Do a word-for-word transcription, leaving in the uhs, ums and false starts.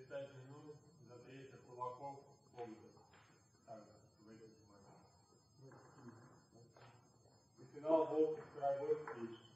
пять минут за тридцать кулаков победы. Также в этих матчах. И финал Волки Старогорский.